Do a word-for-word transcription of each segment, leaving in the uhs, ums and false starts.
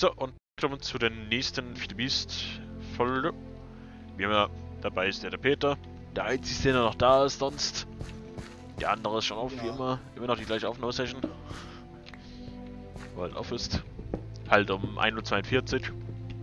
So, und kommen zu der nächsten Feed the Beast Folge. Wie immer, dabei ist der, der Peter. Der einzige, der noch da ist, sonst. Der andere ist schon auf, ja. Wie immer. Immer noch die gleiche Aufnahmesession. Weil halt auf ist. Halt um ein Uhr zweiundvierzig.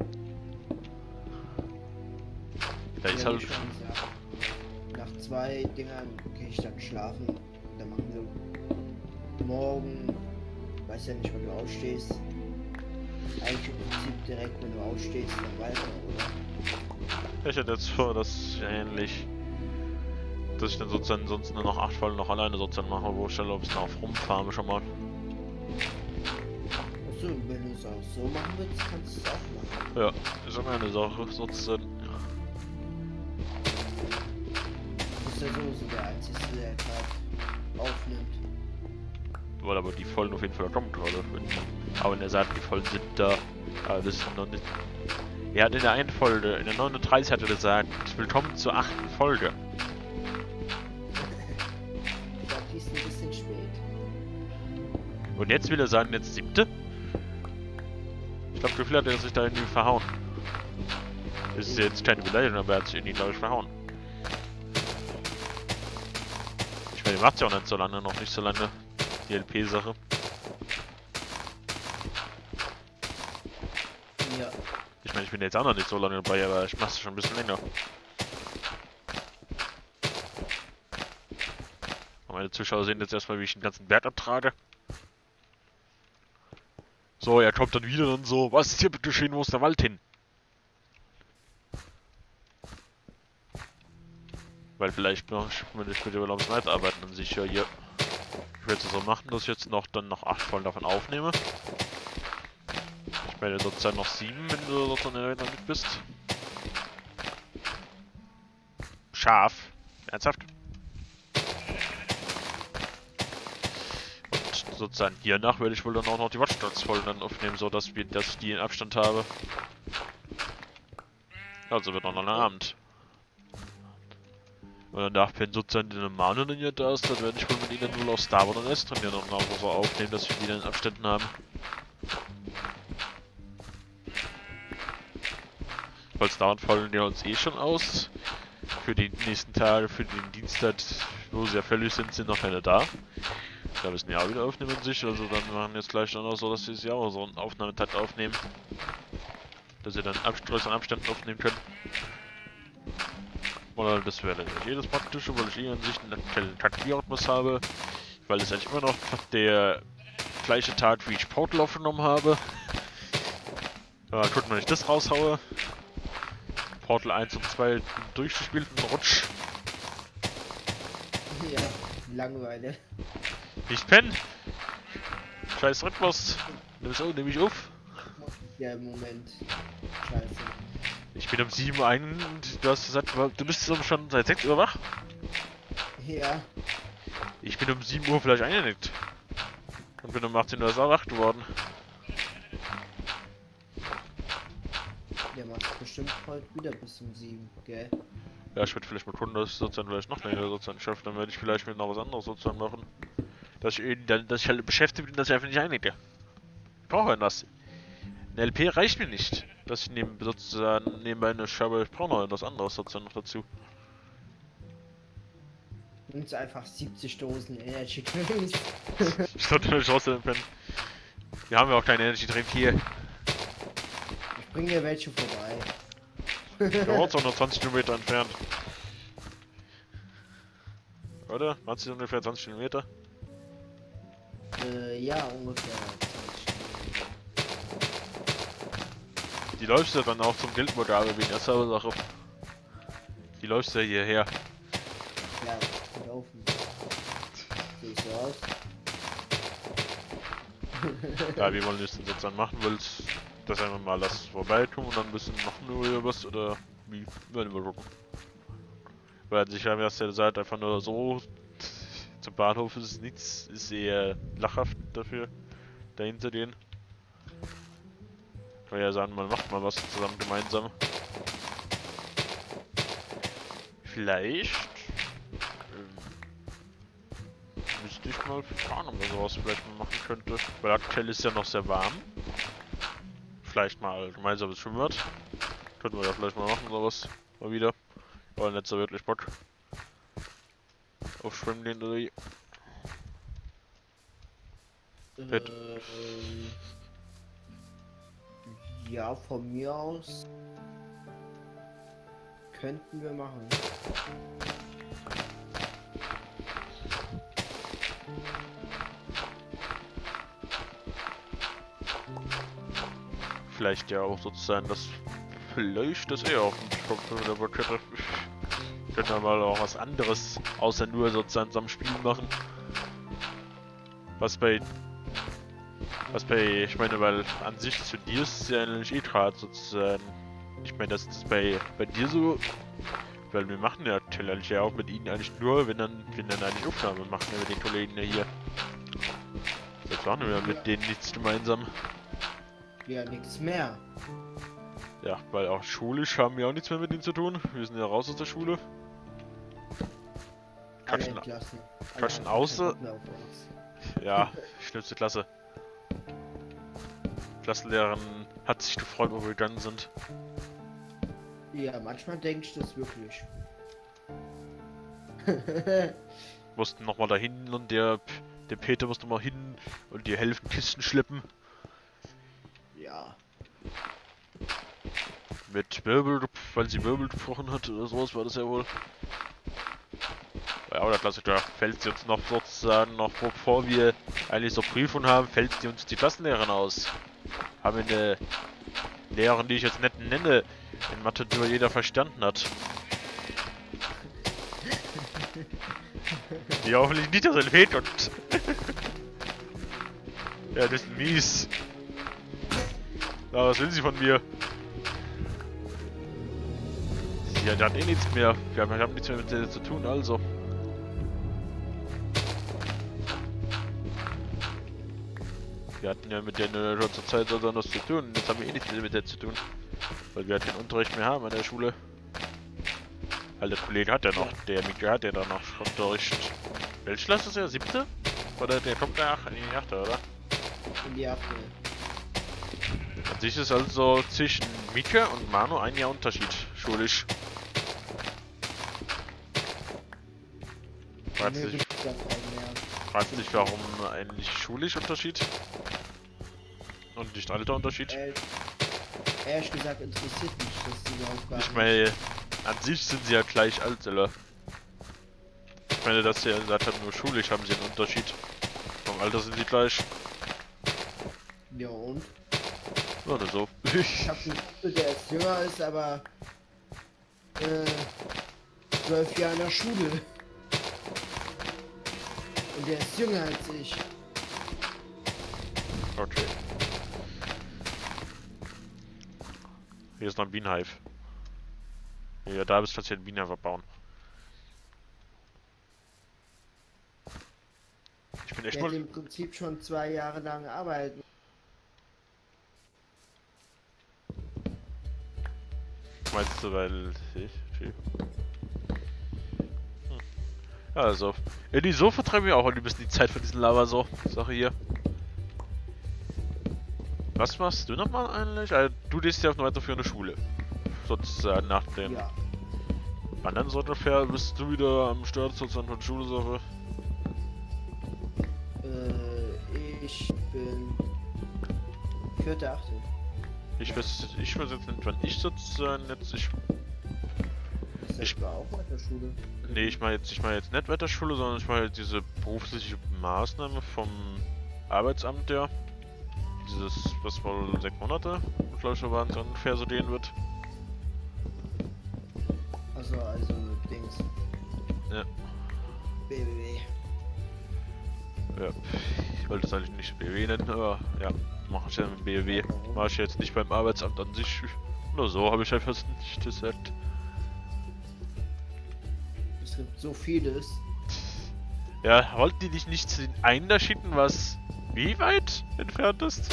Da ja, ist halt. Nach zwei Dingern gehe ich dann schlafen. Dann machen wir morgen. Weiß ja nicht, wann du ausstehst. Eigentlich im Prinzip direkt, wenn du ausstehst, dann weiter, oder? Ich hätte jetzt vor, dass ähnlich. Dass ich dann sozusagen sonst nur noch acht Folgen noch alleine sozusagen mache, wo ich dann ein bisschen auf rumfarme schon mal. Achso, wenn du es auch so machen willst, kannst du es auch machen. Ja, ist immer eine Sache sozusagen. Du bist ja sowieso der Einzige, der gerade aufnimmt. Weil aber die Folgen auf jeden Fall kommen gerade. Aber wenn er sagt, die Folgen sind da. Aber das ist noch nicht. Er hat in der einen Folge, in der neununddreißig hat er gesagt, willkommen zur achten Folge. Ich glaube, die ist ein bisschen spät. Und jetzt will er sagen, jetzt siebte? Ich glaube, wie viel hat er sich da irgendwie verhauen? Das ist jetzt keine Beleidigung, aber er hat sich irgendwie, glaube ich, verhauen. Ich meine, die macht ja auch nicht so lange, noch nicht so lange. Die L P-Sache. Ja. Ich meine, ich bin jetzt auch noch nicht so lange dabei, aber ich mach's schon ein bisschen länger. Und meine Zuschauer sehen jetzt erstmal, wie ich den ganzen Berg abtrage. So, er kommt dann wieder und so, was ist hier bitte schön, wo ist der Wald hin? Weil vielleicht noch, wenn ich mit der Balance Night arbeiten, dann sicher hier. Ich werde es so machen, dass ich jetzt noch dann noch acht Folgen davon aufnehme. Ich werde sozusagen noch sieben, wenn du sozusagen in der Welt noch mit bist. Scharf. Ernsthaft? Und sozusagen hiernach werde ich wohl dann auch noch die Watchdogs-Folgen dann aufnehmen, so dass wir, dass ich die in Abstand habe. Also wird noch ein Abend. Und danach, wenn sozusagen die normale Linie da ist, dann werde ich wohl mit ihnen nur auf Star Wars und S trainieren und auch so aufnehmen, dass wir die dann in Abständen haben. Weil Star Wars fallen ja uns eh schon aus. Für die nächsten Tage, für den Dienstag, wo sie ja völlig sind, sind noch keine da. Da müssen wir auch wieder aufnehmen sich, also dann machen wir jetzt gleich dann auch so, dass sie es ja auch so einen Aufnahmetakt aufnehmen. Dass sie dann größeren Abständen aufnehmen können. Oder das wäre nicht jedes praktische, weil ich eh an sich einen aktuellen Taktrhythmus habe. Weil es eigentlich immer noch der gleiche Tag, wie ich Portal aufgenommen habe. Ja, guck mal, wenn ich das raushaue. Portal eins und zwei durchgespielten Rutsch. Ja, Langeweile. Ich penn! Scheiß Rhythmus! Nimm so, nehme ich auf. Ja, im Moment. Scheiße. Ich bin um sieben ein und du hast gesagt, du bist schon seit sechs Uhr wach? Ja. Ich bin um sieben Uhr vielleicht eingenickt. Und bin um achtzehn Uhr wach geworden. Der macht bestimmt heute wieder bis um sieben, gell? Ja, ich würde vielleicht mal gucken, dass ich sozusagen vielleicht noch länger sozusagen schaffe. Dann werde ich vielleicht mit noch was anderes sozusagen machen. Dass ich eben, dass ich halt beschäftigt bin, dass ich einfach nicht einnicke. Ich brauche das. Eine L P reicht mir nicht. Dass ich neben, sozusagen nebenbei eine Schabe, ich brauche noch etwas anderes sozusagen noch dazu. Nimmst einfach siebzig Dosen Energy Drinks. Ich sollte eine Chance empfehlen. Wir haben ja auch keinen Energy Drink hier. Ich bring dir welche vorbei. Der Ort ist auch noch zwanzig Kilometer entfernt. Oder? Meinst du ungefähr zwanzig Kilometer? Äh, ja, ungefähr zwanzig Die läufst du dann auch zum Guildmodell wegen der Server-Sache. Die läufst du ja hierher. Ja, laufen. Sehe ich so aus? Ja, wie wollen wir es denn sozusagen machen willst, dass einfach mal das vorbeikommen und dann ein bisschen machen wir was oder wie werden wir gucken. Weil sicher wäre es ja gesagt, einfach nur so zum Bahnhof ist es nichts, ist eher lachhaft dafür, dahinter gehen. Kann ja sagen, man macht mal was zusammen gemeinsam. Vielleicht ähm, müsste ich mal fragen, ob man sowas vielleicht mal machen könnte. Weil aktuell ist ja noch sehr warm. vielleicht mal gemeinsames Schwimmbad. Könnten wir ja vielleicht mal machen, sowas. Mal wieder. Aber nicht so wirklich Bock. Auf Schwimmen gehen oder wie. Äh, ja, von mir aus könnten wir machen. Vielleicht ja auch sozusagen das. Vielleicht das eher auf den Kopf mit der Bock hätte. Können wir mal auch was anderes außer nur sozusagen zusammen Spielen machen. Was bei. Was bei. Ich meine, weil an sich zu dir ist es ja eigentlich eh gerade sozusagen. Ich meine, das ist bei, bei dir so. Weil wir machen ja natürlich ja auch mit ihnen eigentlich nur, wenn dann, wenn dann eigentlich Aufnahme machen wir mit den Kollegen ja hier. Jetzt machen wir ja mit denen nichts gemeinsam. Ja, nichts mehr. Ja, weil auch schulisch haben wir auch nichts mehr mit ihnen zu tun. Wir sind ja raus aus der Schule. Quatschen, Quatschen außer. Ja, schlimmste Klasse. Klassenlehrerin hat sich gefreut, wo wir gegangen sind. Ja, manchmal denke ich das wirklich. Mussten nochmal dahin und der, der Peter musste mal hin und die helfen Kisten schleppen. Ja. Mit Wirbel, weil sie Wirbel gebrochen hat oder sowas war das ja wohl. Ja, oder Klassiker, fällt sie uns noch sozusagen noch bevor wir eigentlich so Prüfungen haben, fällt sie uns die Klassenlehrerin aus. Haben wir eine Lehrerin, die ich jetzt nicht nenne, in Mathe nur jeder verstanden hat. Die hoffentlich nicht, dass er fehlt und. Ja, das ist mies. Na, was will sie von mir? Ja, die hat eh nichts mehr. Wir haben, wir haben nichts mehr mit der zu tun, also. Wir hatten ja mit der schon zur Zeit so was zu tun. Jetzt haben wir eh nichts mehr mit der zu tun. Weil wir keinen Unterricht mehr haben an der Schule. Weil der Kollege hat ja noch, der Mika hat ja da noch Unterricht. Welche Klasse ist er? Siebte? Oder der kommt nach in die achte, oder? In die achte. An sich ist also zwischen Mika und Manu ein Jahr Unterschied, schulisch. Fragt sich, fragt sich, warum eigentlich schulisch Unterschied? Und nicht Alterunterschied? Äh, ehrlich gesagt interessiert mich das überhaupt gar nicht. Ich meine, an sich sind sie ja gleich alt, oder? Ich meine, dass sie ja gesagt haben, nur schulisch haben sie einen Unterschied. Vom Alter sind sie gleich. Ja und? Oder so. Ich hab einen Kumpel, der jetzt jünger ist, aber äh, zwölf Jahre in der Schule. Und der ist jünger als ich. Okay. Hier ist noch ein Bienenhive. Ja, da bist du jetzt hier ein Bienenhive bauen. Ich bin echt Der mal. hat im Prinzip schon zwei Jahre lang arbeiten. Meinst du, weil ich? Hm. Ja, also. Ja, die so vertreiben wir auch ein bisschen die Zeit von diesen Lava so. Sache hier. Was machst du nochmal eigentlich? Also, du gehst ja auf eine weiterführende Schule. Sozusagen nach dem. Ja. Wann dann so ungefähr bist du wieder am Start sozusagen von Schule-Sache? Äh, ich bin vierte, achte. Ich weiß, ich weiß jetzt nicht, wann ich sozusagen jetzt. Ich. Ich war auch mal in der Schule. Nee, ich meine jetzt, ich meine jetzt nicht Wetterschule, sondern ich meine jetzt diese berufliche Maßnahme vom Arbeitsamt, ja. Dieses, was wohl sechs Monate, glaube ich, waren es ungefähr so gehen wird. Also, also Dings. Ja. B W W. Ja. Ich wollte es eigentlich nicht B W nennen, aber ja, mache ich ja mit B W W. Mache ich jetzt nicht beim Arbeitsamt an sich. Nur so habe ich einfach nicht gesagt. Es gibt so vieles. Ja, wollten die dich nicht zu den einen da schicken, was wie weit entfernt ist?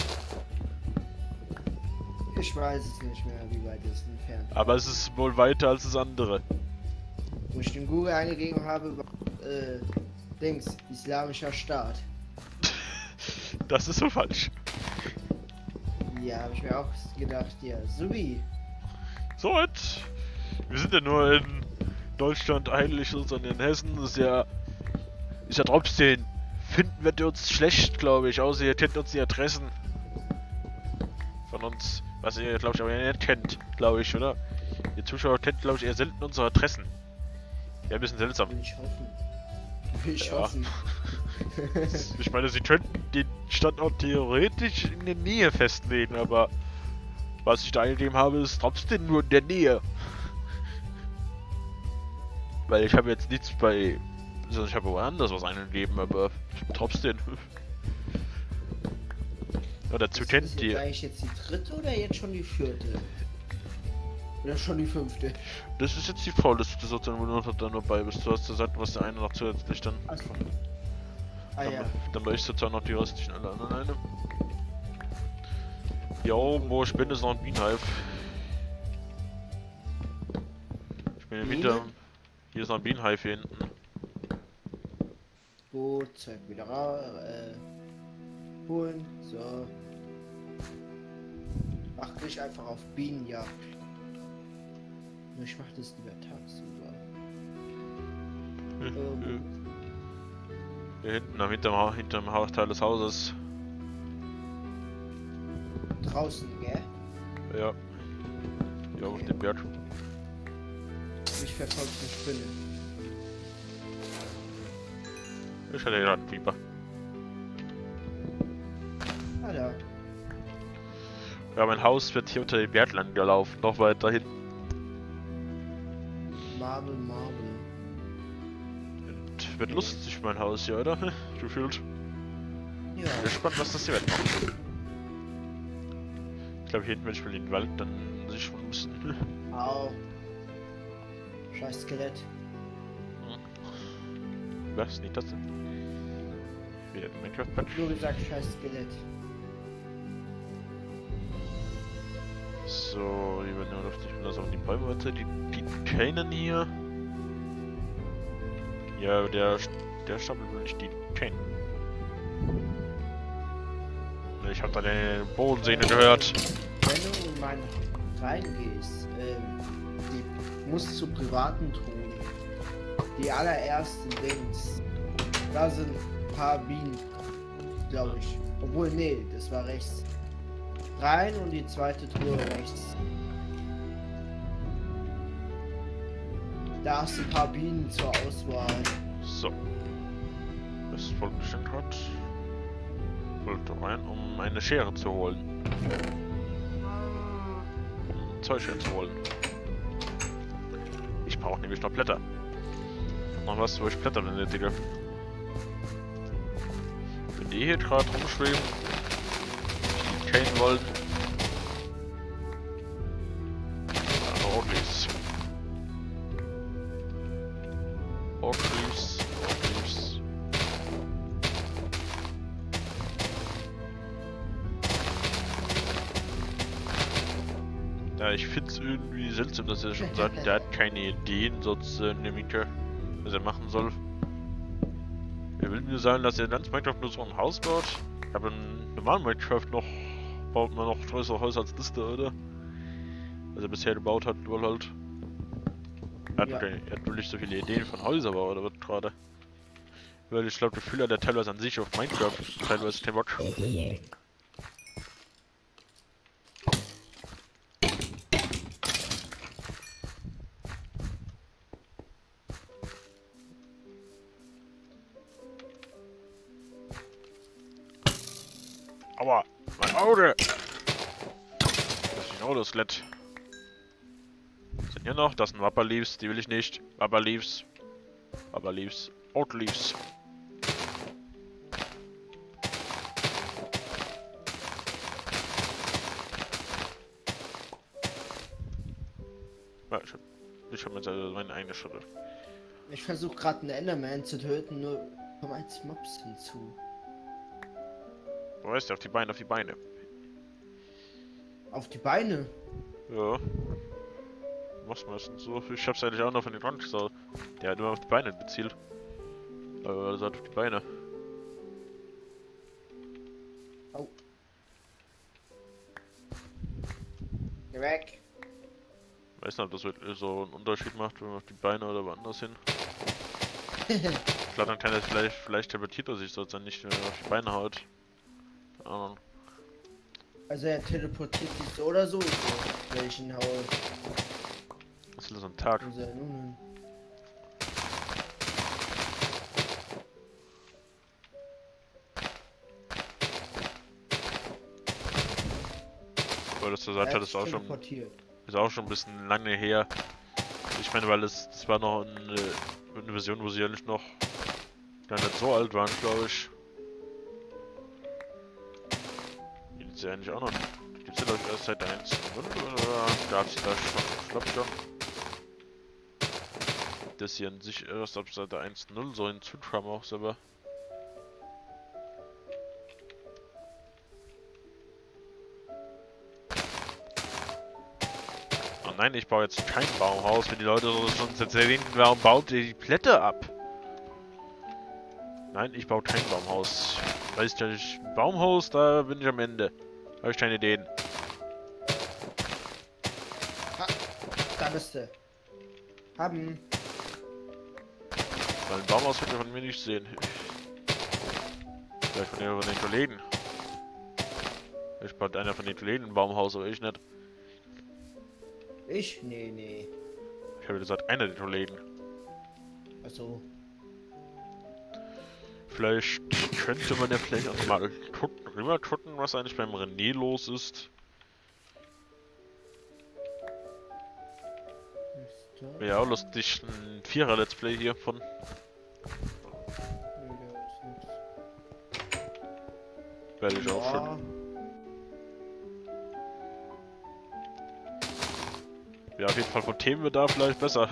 Ich weiß es nicht mehr, wie weit es entfernt ist. Aber es ist wohl weiter als das andere. Wo ich den Google eingegeben habe, war, äh, Dings, Islamischer Staat. Das ist so falsch. Ja, habe ich mir auch gedacht, ja, Subi. So, jetzt. Wir sind ja nur in Deutschland eigentlich, sondern in Hessen ist ja. Ist ja trotzdem. Finden wird ihr uns schlecht, glaube ich, außer ihr kennt uns die Adressen. Von uns. Was ihr, glaube ich, aber nicht kennt, glaube ich, oder? Ihr Zuschauer kennt, glaube ich, eher selten unsere Adressen. Ja, ein bisschen seltsam. Will ich hoffen. Will ich Ja. hoffen. Ich meine, sie könnten den Standort theoretisch in der Nähe festlegen, aber was ich da eingegeben habe, ist trotzdem nur in der Nähe. Weil ich habe jetzt nichts bei... Also ich habe woanders was eingegeben, aber trotzdem. Ja, dazu Ist kennt das ihr... jetzt eigentlich jetzt die dritte oder jetzt schon die vierte? Oder schon die fünfte? Das ist jetzt die vorletzte sozusagen, wo du noch dann dabei bist. Du hast gesagt, was der eine noch zusätzlich dann... Achso. Ah Dann, ja. dann möchte ich sozusagen noch die restlichen alle anderen eine. Jo, wo ich bin, ist noch ein Bienenhive. Ich bin im Biene? Winter. Hier ist noch ein Bienenhive hier hinten. Gut, Zeug wieder raus, äh, holen, so. Mach dich einfach auf Bienenjagd. Ich mach das lieber tagsüber. ähm, Hier hinten, am hinterm, hinterm Hausteil des Hauses. draußen, gell? Ja. Ja, auf dem Berg. Mich verfolgt eine Spinne. Ich hatte gerade einen Fieber. Ah da. Ja, mein Haus wird hier unter den Berg lang gelaufen, noch weiter hinten. Marble, Marble. Und wird lustig, mein Haus hier, oder? Gefühlt. Ja. Ich bin gespannt, was das hier wird machen. Ich glaube, hier hinten werde ich mal den Wald dann sich schon müssen. Au. Scheiß Skelett. Was? Nicht das denn? Wieder ein Minecraft-Patch. Nur gesagt, scheiß Skelett. So, hier werden wir auf die, also auf die Bäume weiter, die, die kennen hier. Ja, der, der Stapel will nicht die kennen. Ich hab da den Bodensehne gehört. Wenn du in meinen reingehst, ähm, die musst zu privaten Truhen. Die allerersten Dings. Da sind ein paar Bienen, glaube ich. Obwohl, nee, das war rechts. Rein und die zweite Truhe rechts. Da hast du ein paar Bienen zur Auswahl. So. Das Volk bestimmt hat. Wollte rein, um eine Schere zu holen. Um Zeug zu holen. Ich brauche nämlich noch Blätter. Noch was, wo ich Blätter benötige. Wenn die hier gerade rumschweben, die kennen wollen. Orgleaves. Orgleaves. Orgleaves. Ja, ich find's irgendwie seltsam, dass er schon sagt, der hat keine Ideen, sonst äh, nehme ich, was er machen soll. Er will mir sagen, dass er ganz Minecraft nur so ein Haus baut. Aber in normalen Minecraft noch baut man noch größere Häuser als das da, oder? Was er bisher gebaut hat, nur halt. Er hat, Ja. keine, er hat wohl nicht so viele Ideen von Häuserbau, oder was gerade? Weil ich glaube, der Fühler der teilweise an sich auf Minecraft, teilweise kein Bock. Aua, mein Auge! Das ist ein Autoskelett. Sind hier noch? Das sind Wapperleaves, die will ich nicht. Wapperleaves. Wapperleaves. Oatleaves. Ja, ich hab, ich hab jetzt also meine eigene Schritte. Ich versuche gerade einen Enderman zu töten, nur kommen als Mobs hinzu. Du weißt ja, auf die Beine, auf die Beine. Auf die Beine? Ja. Was meistens so. Ich hab's eigentlich auch noch von den Rand gesagt. Der hat nur auf die Beine gezielt. Aber er sagt auf die Beine. Au. Geh weg. Weiß nicht, ob das wirklich so einen Unterschied macht, wenn man auf die Beine oder woanders hin. Klar, dann kann er vielleicht, vielleicht teleportiert er sich sozusagen nicht, wenn er auf die Beine haut. Ähm, Also er teleportiert sich so oder so, wenn ich ihn haue. was ist das am Tag? Wo ist er nun hin? Weil das du Er gesagt hat hattest, sich auch schon, teleportiert. ist auch schon ein bisschen lange her. Ich meine, weil es, das war noch eine, eine Version, wo sie ja nicht noch gar nicht so alt waren, glaube ich. Die gibt's ja eigentlich auch noch. Gibt's ja, glaube ich, erst seit der eins Punkt null oder gab's die da schon? Ich glaube schon. Das hier an sich erst ab seit der eins Punkt null so hinzukam auch selber. Oh nein, ich baue jetzt kein Baumhaus, wenn die Leute so schon jetzt erwähnen, warum baut ihr die Blätter ab? Nein, ich baue kein Baumhaus. Weißt du, ich Baumhaus, da bin ich am Ende. Habe ich keine Ideen. Ha, da bist du. Haben. Weil ein Baumhaus wird ihr von mir nicht sehen. Vielleicht von, von den Kollegen. Ich baut einer von den Kollegen ein Baumhaus, aber ich nicht. Ich? Nee, nee. Ich habe gesagt, einer der Kollegen. Achso. Vielleicht könnte man ja vielleicht auch mal gucken, rüber gucken, was eigentlich beim René los ist. Wäre ja auch lustig, ein Vierer-Let's Play hier von. Werde ich auch schon. Ja, auf jeden Fall von Themenbedarf vielleicht besser.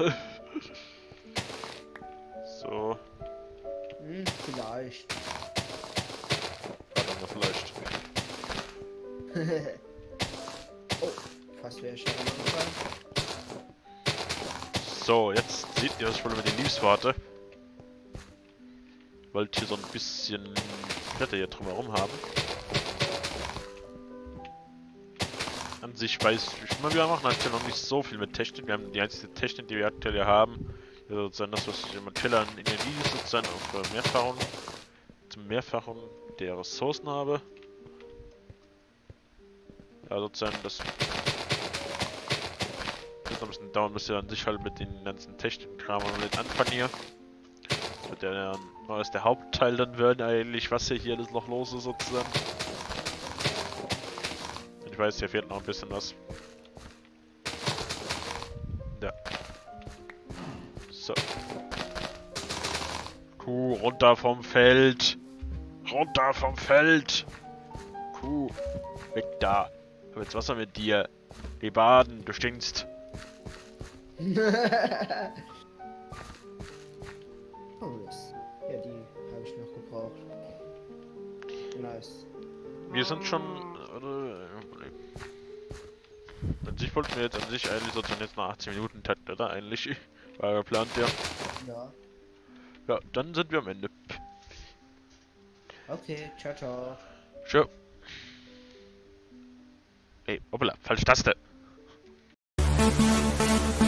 So. Hm, vielleicht. Warte mal, vielleicht. Oh, fast wäre ich schon angefallen. So, jetzt seht ihr, was ich wohl über die Leaves warte. Wollt hier so ein bisschen Blätter hier drumherum haben. An sich weiß ich immer, wir machen aktuell noch nicht so viel mit Technik. Wir haben die einzige Technik, die wir aktuell hier haben. Ja, sozusagen das, was ich im Keller an Energie sozusagen auf äh, Mehrfachung, zum Mehrfachen der Ressourcen habe. Ja, sozusagen das wird noch ein bisschen dauern, bis wir an sich halt mit den ganzen Technikkram und mit anfangen hier. Das wird ja dann erst der Hauptteil dann werden eigentlich, was hier, hier alles noch los ist sozusagen. Ich weiß, hier fehlt noch ein bisschen was. Ja. So. Kuh, runter vom Feld. Runter vom Feld. Kuh, weg da. Ich hab jetzt Wasser mit dir. Geh baden, du stinkst. Oh, das. Ja, die habe ich noch gebraucht. Nice. Wir sind schon... Oder, an sich wollten wir jetzt an sich eigentlich sozusagen jetzt nach achtzehn Minuten Takt, oder? Eigentlich war geplant, ja. Ja. Ja, dann sind wir am Ende. Okay, ciao, ciao. Ciao. Ey, hoppala, falsche Taste.